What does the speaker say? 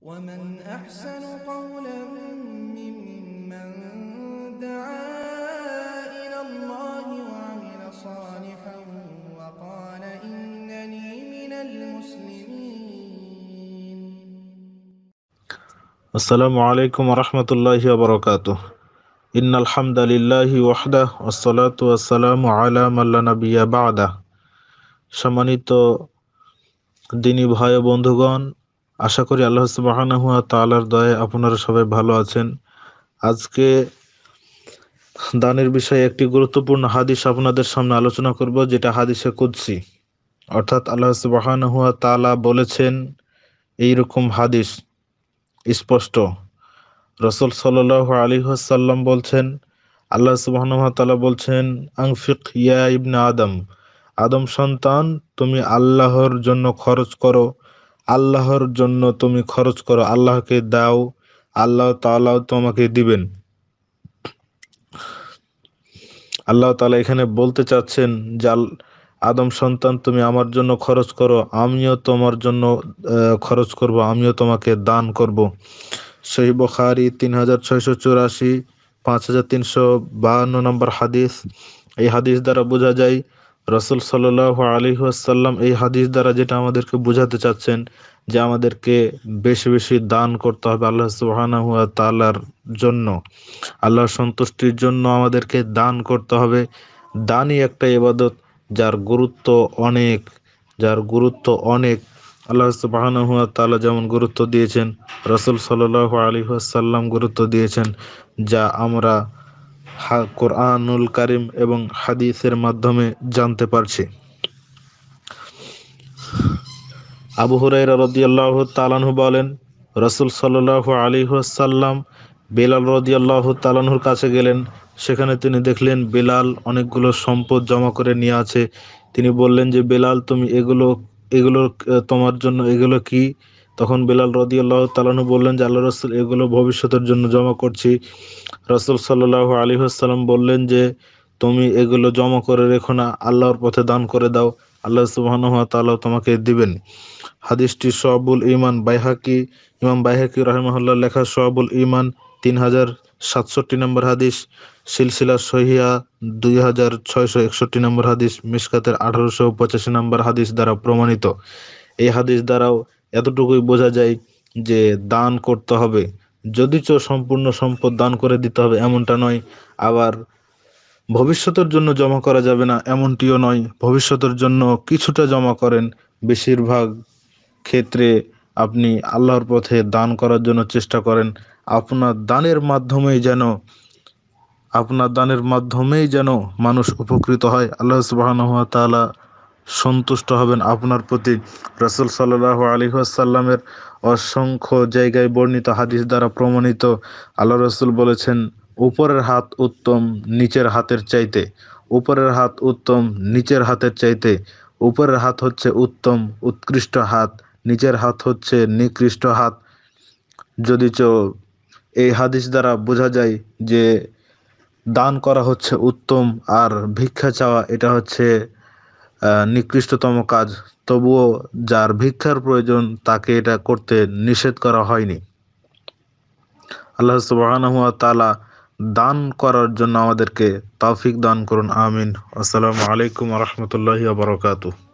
ومن أحسن قولا ممن دعا إلى الله وعمل صالحا وقال إنني من المسلمين. السلام عليكم ورحمة الله وبركاته. إن الحمد لله وحده والصلاة والسلام على من لا نبي بعده. সম্মানিত দিনী ভাই ও বন্ধুগণ, আশা করি আল্লাহ সুবহানাহু ওয়া তাআলার দয়ায় আপনারা সবাই ভালো আছেন। আজকে দানের বিষয়ে একটি গুরুত্বপূর্ণ হাদিস আপনাদের সামনে আলোচনা করব, যেটা হাদিসে কুদসি, অর্থাৎ আল্লাহ সুবহানাহু ওয়া তাআলা বলেছেন এইরকম হাদিস স্পষ্ট। রাসূল সাল্লাল্লাহু আলাইহি ওয়াসাল্লাম বলছেন, আল্লাহ সুবহানাহু ওয়া তাআলা বলছেন, আনফিক ইয়া ইবনে আদম, আদম সন্তান, তুমি আল্লাহর জন্য খরচ করো, আল্লাহর জন্য তুমি খরচ করো, আল্লাহকে দাও, আল্লাহ তাআলা তোমাকে দিবেন। আল্লাহ তাআলা এখানে বলতে চাচ্ছেন যে আদম সন্তান, তুমি আমার জন্য খরচ করো, আমিও তোমার জন্য খরচ করব, আমিও তোমাকে দান করব। সহিহ বুখারী 3684, 5352 নম্বর হাদিস। এই হাদিস দ্বারা বোঝা যায় রাসূল সাল্লাল্লাহু আলাইহি ওয়াসাল্লাম এই হাদিস দ্বারা যেটা আমাদেরকে বোঝাতে চাচ্ছেন যে আমাদেরকে বেশি বেশি দান করতে হবে আল্লাহ সুবহানাহু ওয়া তাআলার জন্য, আল্লাহর সন্তুষ্টির জন্য আমাদেরকে দান করতে হবে। দানই একটা ইবাদত যার গুরুত্ব অনেক। আল্লাহ সুবহানাহু ওয়া তাআলা যেমন গুরুত্ব দিয়েছেন, রাসূল সাল্লাল্লাহু আলাইহি ওয়াসাল্লাম গুরুত্ব দিয়েছেন, যা আমরা কোরআনুল কারীম এবং হাদিসের মাধ্যমে জানতে পারছি। আবু হুরায়রা রাদিয়াল্লাহু তাআলা আনহু বলেন, রাসূল সাল্লাল্লাহু আলাইহি ওয়াসাল্লাম বেলাল রাদিয়াল্লাহু তাআলা আনহুর কাছে গেলেন। সেখানে তিনি দেখলেন বেলাল অনেকগুলো সম্পদ জমা করে নিয়ে আছে। তিনি বললেন যে, বেলাল, তুমি এগুলো তোমার জন্য এগুলো কি? তখন বেলাল রাদিয়াল্লাহু তাআলা আনহু বললেন যে, আল্লাহর রাসূল, এগুলো ভবিষ্যতের জন্য জমা করছি। রাসূল সাল্লাল্লাহু আলাইহি ওয়াসাল্লাম বললেন যে, তুমি এগুলো জমা করে রেখো না, আল্লাহর পথে দান করে দাও, আল্লাহ সুবহানাহু ওয়া তাআলা তোমাকে দিবেন। হাদিসটি শুআবুল ঈমান, ইমাম বাইহাকি রাহিমাহুল্লাহ লেখা শুআবুল ঈমান 3067 নম্বর হাদিস, সিলসিলা সহিহা 2661 নম্বর হাদিস, মিশকাতের 1885 নম্বর হাদিস দ্বারা প্রমাণিত। এই হাদিস দ্বারাও এতটুকুই বোঝা যায় যে দান করতে হবে, যদিচ সম্পূর্ণ সম্পদ দান করে দিতে হবে এমনটা নয়, আবার ভবিষ্যতের জন্য জমা করা যাবে না এমনটিও নয়। ভবিষ্যতের জন্য কিছুটা জমা করেন, বেশিরভাগ ক্ষেত্রে আপনি আল্লাহর পথে দান করার জন্য চেষ্টা করেন। আপনার দানের মাধ্যমেই যেন মানুষ উপকৃত হয়, আল্লাহ সুবহানাহু ওয়া তাআলা সন্তুষ্ট হবেন আপনার প্রতি। রাসূল সাল্লাল্লাহু আলাইহি ওয়াসাল্লামের অসংখ্য জায়গায় বর্ণিত হাদিস দ্বারা প্রমাণিত, আল্লাহ রাসূল বলেছেন, উপরের হাত উত্তম নিচের হাতের চাইতে, উপরের হাত উত্তম নিচের হাতের চাইতে। উপরের হাত হচ্ছে উত্তম উৎকৃষ্ট হাত, নিচের হাত হচ্ছে নিকৃষ্ট হাত। যদিচ এই হাদিস দ্বারা বোঝা যায় যে দান করা হচ্ছে উত্তম, আর ভিক্ষা চাওয়া এটা হচ্ছে নিকৃষ্টতম কাজ, তবুও যার ভিক্ষার প্রয়োজন তাকে এটা করতে নিষেধ করা হয়নি। আল্লাহ সুবহানাহু ওয়া তাআলা দান করার জন্য আমাদেরকে তৌফিক দান করুন, আমিন। আসসালামু আলাইকুম ওয়া রাহমাতুল্লাহি ওয়া বারাকাতুহু।